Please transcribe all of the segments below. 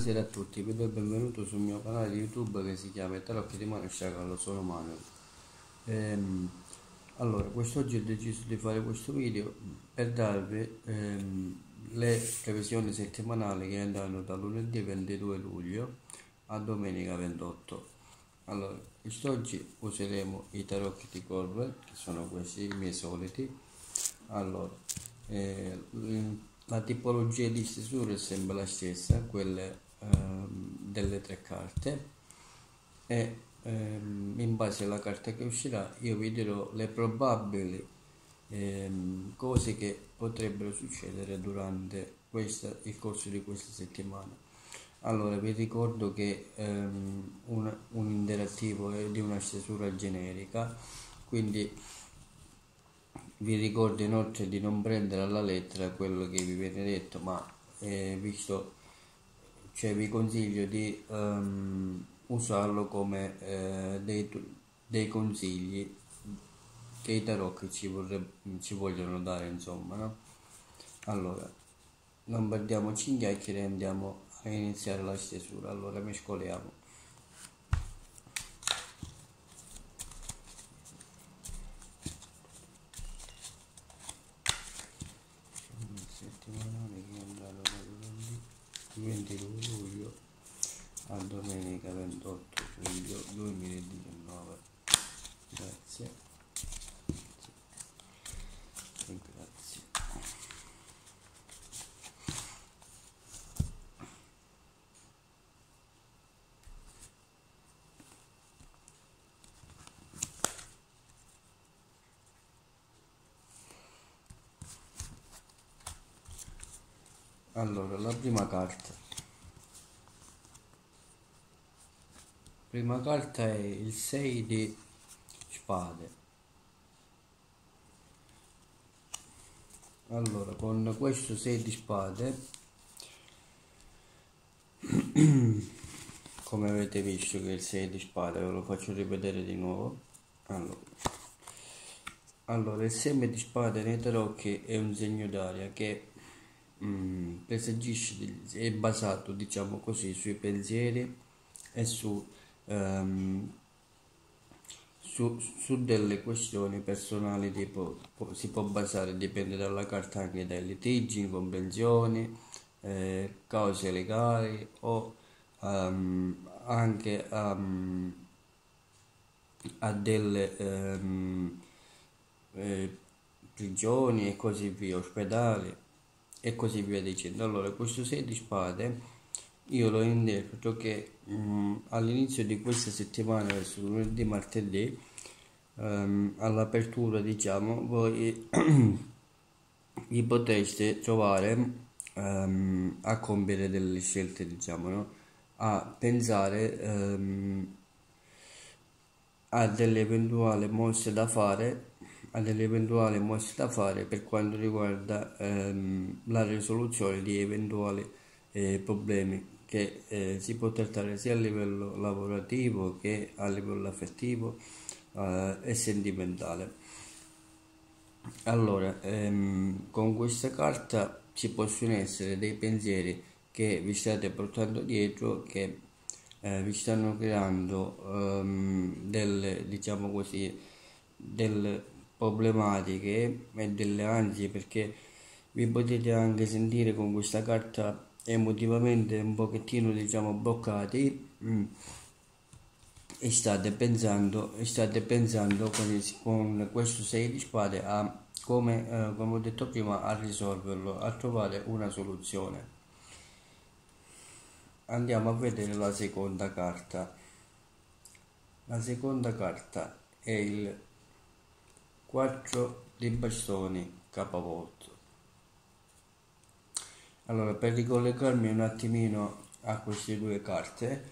Buonasera a tutti, vi do il benvenuto sul mio canale di YouTube che si chiama Tarocchi di Mano Sciacallo, sono Manuel. Allora, quest'oggi ho deciso di fare questo video per darvi le previsioni settimanali che andranno da lunedì 22 luglio a domenica 28. Allora, quest'oggi useremo i tarocchi di Corvel, che sono questi i miei soliti. Allora, la tipologia di stesura è sempre la stessa, quelle delle tre carte, e in base alla carta che uscirà io vi dirò le probabili cose che potrebbero succedere durante il corso di questa settimana. Allora, vi ricordo che un interattivo è di una stesura generica, quindi vi ricordo inoltre di non prendere alla lettera quello che vi viene detto, ma vi consiglio di usarlo come dei consigli che i tarocchi ci vogliono dare, insomma, no? Allora, non perdiamoci in chiacchiere e andiamo a iniziare la stesura. Allora, mescoliamo. Settimanale che andranno da lunedì 22 luglio a domenica 28 luglio 2019. Grazie e grazie. Allora, la prima carta è il 6 di spade. Allora, con questo 6 di spade, come avete visto che è il 6 di spade, ve lo faccio ripetere di nuovo. Allora, il seme di spade nei tarocchi è un segno d'aria che è basato, diciamo così, sui pensieri e su delle questioni personali, tipo si può basare, dipende dalla carta, anche dai litigi, incomprensioni, cause legali o anche a delle prigioni e così via, ospedali e così via dicendo. Allora, questo 6 di spade io lo interpreto che all'inizio di questa settimana, verso lunedì, martedì, all'apertura, diciamo, voi vi potreste trovare a compiere delle scelte, diciamo, no? A pensare a delle eventuali mosse da fare per quanto riguarda la risoluzione di eventuali problemi che si può trattare sia a livello lavorativo che a livello affettivo e sentimentale. Allora, con questa carta ci possono essere dei pensieri che vi state portando dietro, che vi stanno creando delle, diciamo così, delle problematiche e delle ansie, perché vi potete anche sentire con questa carta emotivamente un pochettino, diciamo, bloccati e state pensando con questo 6 di spade a come ho detto prima, a risolverlo, a trovare una soluzione. Andiamo a vedere la seconda carta. La seconda carta è il 4 di bastoni capovolto. Allora, per ricollegarmi un attimino a queste due carte,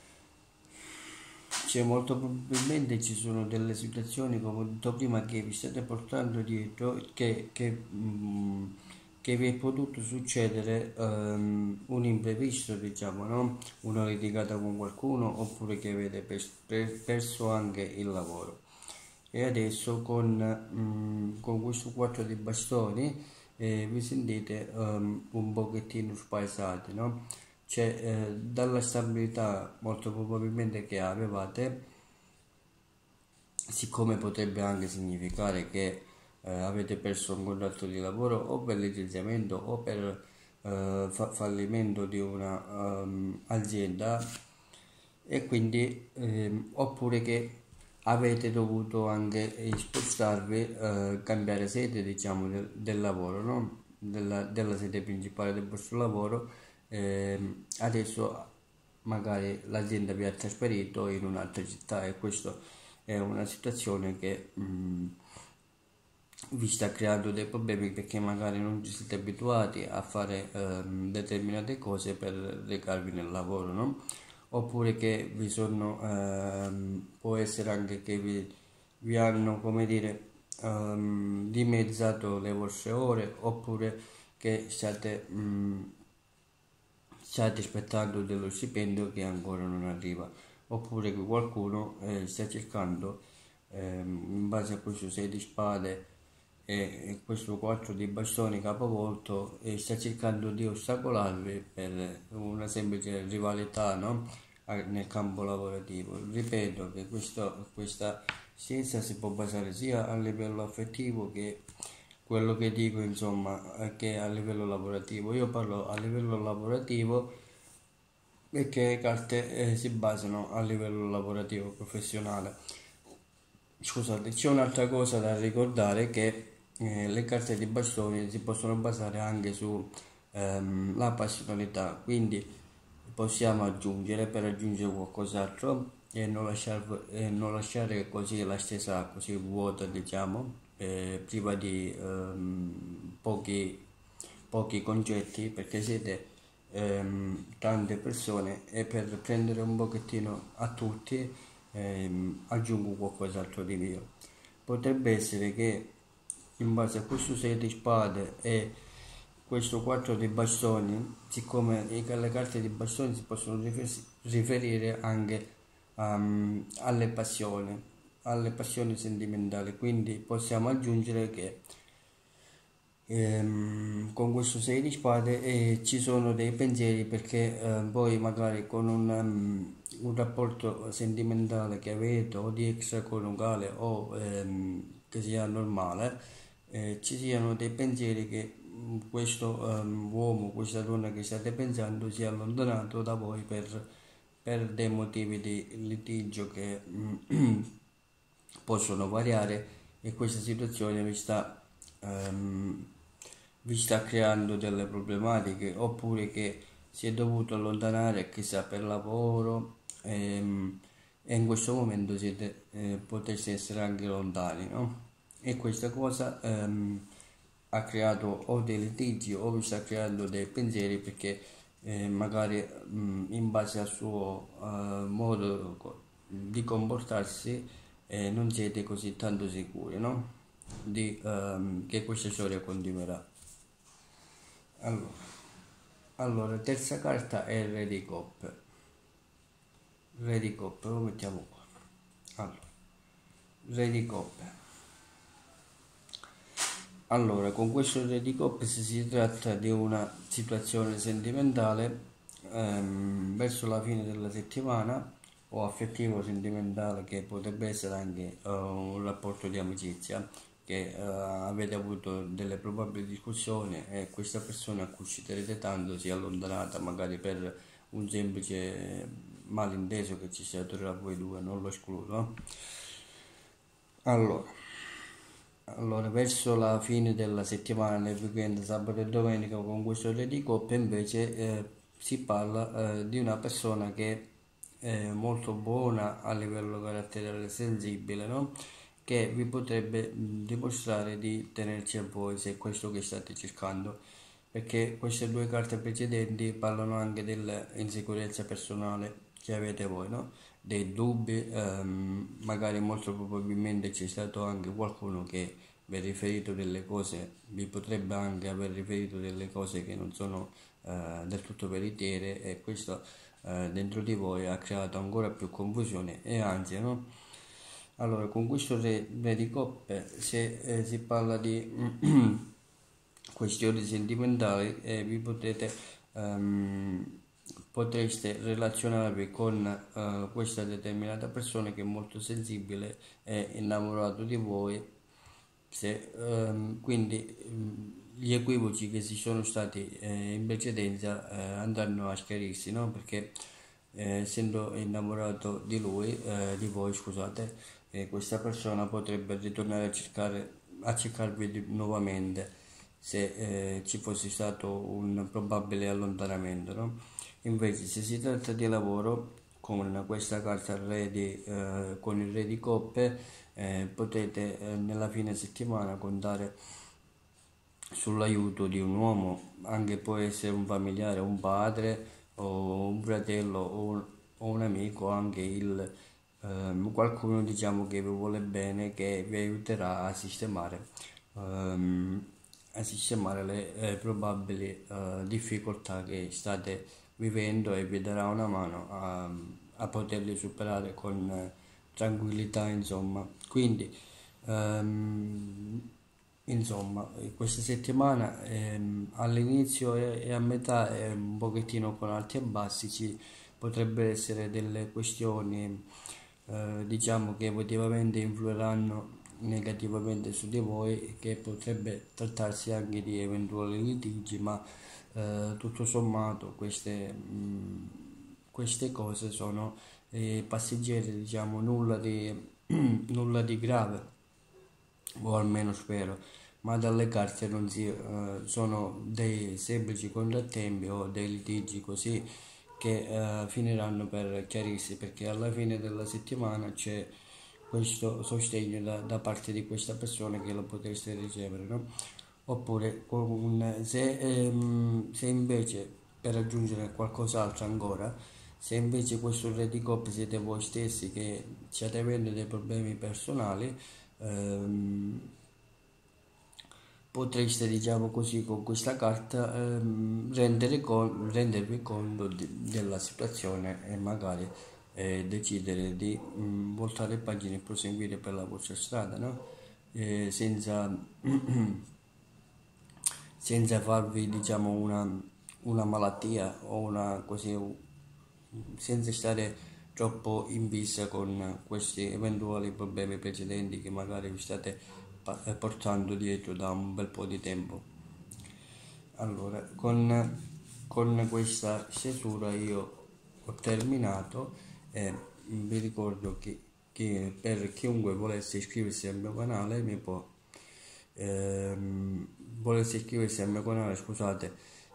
molto probabilmente ci sono delle situazioni, come ho detto prima, che vi state portando dietro, che vi è potuto succedere un imprevisto, diciamo, no? Una litigata con qualcuno, oppure che avete perso anche il lavoro. E adesso con questo 4 di bastoni vi sentite un pochettino spaesati, no? cioè dalla stabilità molto probabilmente che avevate, siccome potrebbe anche significare che avete perso un contratto di lavoro o per licenziamento o per fallimento di una azienda, e quindi oppure che avete dovuto anche spostarvi, cambiare sede, diciamo, del lavoro, no? Della sede principale del vostro lavoro. Adesso magari l'azienda vi ha trasferito in un'altra città, e questo è una situazione che vi sta creando dei problemi, perché magari non ci siete abituati a fare determinate cose per recarvi nel lavoro, no? Oppure che vi sono, può essere anche che vi hanno, come dire, dimezzato le vostre ore, oppure che state aspettando dello stipendio che ancora non arriva, oppure che qualcuno sta cercando, in base a questo 6 di spade e questo 4 di bastoni capovolto, e sta cercando di ostacolarvi per una semplice rivalità, no? Nel campo lavorativo. Ripeto che questa scienza si può basare sia a livello affettivo che quello che dico, insomma, che a livello lavorativo. Io parlo a livello lavorativo perché le carte si basano a livello lavorativo professionale. Scusate, c'è un'altra cosa da ricordare, che le carte di bastoni si possono basare anche su la passionalità, quindi possiamo aggiungere, per aggiungere qualcos'altro, e non lasciare così la stesa così vuota, diciamo, priva di pochi concetti, perché siete tante persone, e per prendere un pochettino a tutti aggiungo qualcos'altro di mio. Potrebbe essere che in base a questo 6 di spade e questo 4 di bastoni, siccome le carte di bastoni si possono riferire anche alle passioni sentimentali, quindi possiamo aggiungere che con questo 6 di spade ci sono dei pensieri, perché voi magari con un rapporto sentimentale che avete, o di extraconiugale o che sia normale, ci siano dei pensieri che questo uomo, questa donna che state pensando, si è allontanato da voi per dei motivi di litigio che possono variare, e questa situazione ehm, vi sta creando delle problematiche, oppure che si è dovuto allontanare chissà per lavoro, e in questo momento potreste essere anche lontani, no? E questa cosa ha creato o dei litigi o vi sta creando dei pensieri, perché magari in base al suo modo di comportarsi non siete così tanto sicuri, no? Che questa storia continuerà. Allora, terza carta è il re di coppe. Re di coppe, lo mettiamo qua. Allora, re di coppe. Allora, con questo re di coppe, se si tratta di una situazione sentimentale verso la fine della settimana, o affettivo sentimentale, che potrebbe essere anche un rapporto di amicizia, che avete avuto delle probabili discussioni, e questa persona a cui ci tenete tanto si è allontanata, magari per un semplice malinteso che ci sia tra voi due, non lo escludo, no? Allora, verso la fine della settimana, nel weekend, sabato e domenica, con questo re di coppe, invece si parla di una persona che è molto buona a livello caratteriale, sensibile, no? Che vi potrebbe dimostrare di tenerci a voi, se è questo che state cercando, perché queste due carte precedenti parlano anche dell'insicurezza personale che avete voi, no? Dei dubbi, magari molto probabilmente c'è stato anche qualcuno che vi ha riferito delle cose, vi potrebbe anche aver riferito delle cose che non sono del tutto veritiere, e questo dentro di voi ha creato ancora più confusione e ansia, no? Allora, con questo re di coppe, se si parla di questioni sentimentali, vi potete potreste relazionarvi con questa determinata persona che è molto sensibile, è innamorato di voi. Quindi gli equivoci che si sono stati in precedenza andranno a schiarirsi, no? Perché essendo innamorato di lui, di voi, scusate, questa persona potrebbe ritornare a cercarvi nuovamente se ci fosse stato un probabile allontanamento, no? Invece, se si tratta di lavoro, con questa carta con il re di coppe, potete nella fine settimana contare sull'aiuto di un uomo, anche può essere un familiare, un padre o un fratello o un amico, anche qualcuno diciamo che vi vuole bene, che vi aiuterà ehm, a sistemare le probabili difficoltà che state vivendo e vi darà una mano a poterli superare con tranquillità, insomma. Quindi insomma, questa settimana all'inizio e a metà è un pochettino con alti e bassi, ci potrebbero essere delle questioni diciamo che emotivamente influiranno negativamente su di voi, che potrebbe trattarsi anche di eventuali litigi, ma tutto sommato queste cose sono passeggere, diciamo, nulla di grave, o almeno spero, ma dalle carte non si sono dei semplici contrattempi o dei litigi così che finiranno per chiarirsi, perché alla fine della settimana c'è questo sostegno da parte di questa persona che lo potreste ricevere, no? Oppure se invece, per aggiungere qualcos'altro ancora, se invece questo re di coppe siete voi stessi che state avendo dei problemi personali, ehm, potreste, diciamo così, con questa carta rendervi conto della situazione e magari decidere di voltare pagina e proseguire per la vostra strada, no? Senza, senza farvi, diciamo, una malattia o una così, senza stare troppo in vista con questi eventuali problemi precedenti che magari vi state portando dietro da un bel po' di tempo. Allora, con questa stesura io ho terminato e vi ricordo che per chiunque volesse iscriversi al mio canale volesse iscriversi al mio canale, scusate,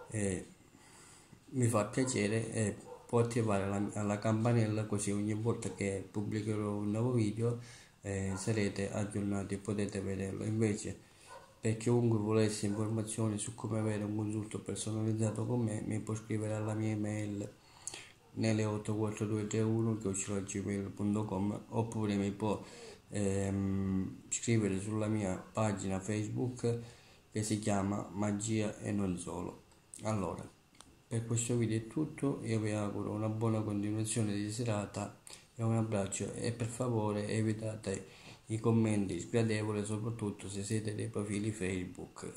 mi fa piacere e può attivare la campanella, così ogni volta che pubblicherò un nuovo video sarete aggiornati e potete vederlo. Invece, per chiunque volesse informazioni su come avere un consulto personalizzato con me, mi può scrivere alla mia email nelle 84231@gmail.com, oppure mi può scrivere sulla mia pagina Facebook che si chiama Magia e non solo. Allora, per questo video è tutto, io vi auguro una buona continuazione di serata e un abbraccio, e per favore evitate i commenti sgradevoli, soprattutto se siete dei profili Facebook,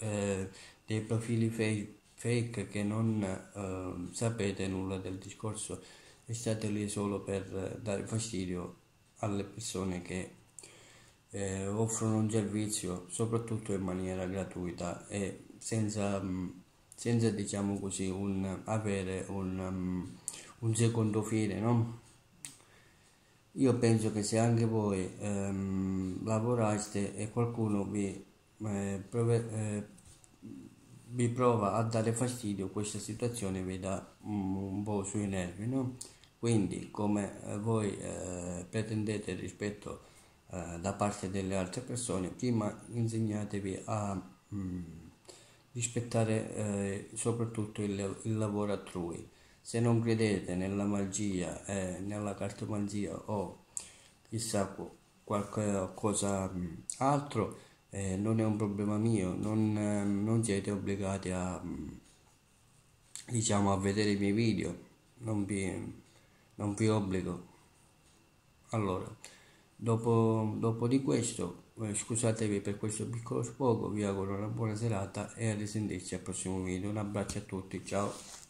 fake che non sapete nulla del discorso e state lì solo per dare fastidio alle persone che offrono un servizio, soprattutto in maniera gratuita e senza diciamo così avere un secondo fine, no? Io penso che se anche voi lavoraste e qualcuno vi prova a dare fastidio, questa situazione vi dà un po' sui nervi, no? Quindi, come voi pretendete rispetto da parte delle altre persone, prima insegnatevi a rispettare soprattutto il lavoro altrui. Se non credete nella magia, nella cartomanzia o chissà qualche cosa altro, non è un problema mio, non siete obbligati diciamo, a vedere i miei video, non vi obbligo. Allora, dopo di questo, scusatevi per questo piccolo sfogo, vi auguro una buona serata e a risentirci al prossimo video. Un abbraccio a tutti, ciao!